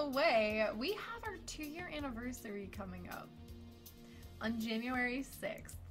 the way, we have our 2-year anniversary coming up on January 6th.